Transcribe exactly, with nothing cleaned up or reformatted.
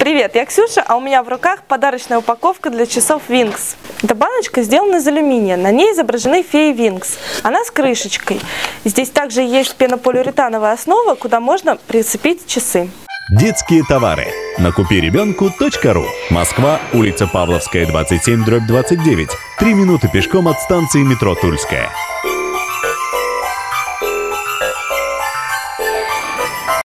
Привет, я Ксюша, а у меня в руках подарочная упаковка для часов Винкс. Эта баночка сделана из алюминия, на ней изображены феи Винкс. Она с крышечкой. Здесь также есть пенополиуретановая основа, куда можно прицепить часы. Детские товары. На купи ребенку точка ру. Москва, улица Павловская, двадцать семь, дробь двадцать девять. Три минуты пешком от станции метро Тульская.